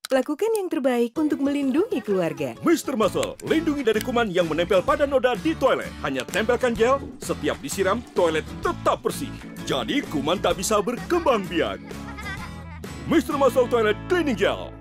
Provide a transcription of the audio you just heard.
Lakukan yang terbaik untuk melindungi keluarga. Mr. Muscle, lindungi dari kuman yang menempel pada noda di toilet. Hanya tempelkan gel, setiap disiram, toilet tetap bersih. Jadi kuman tak bisa berkembang biak. Mr. Muscle Toilet Cleaning Gel.